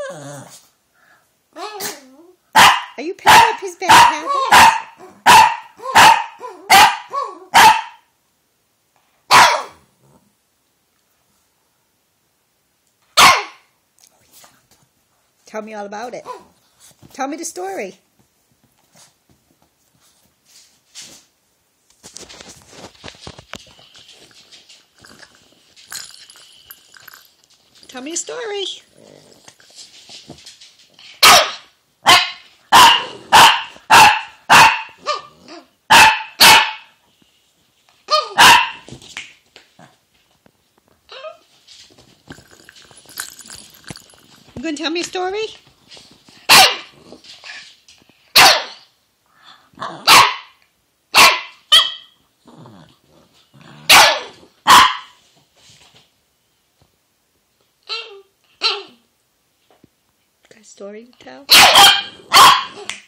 Are you picking up his bad habits? Tell me all about it. Tell me the story. Tell me a story. You going to tell me a story? Got a story to tell?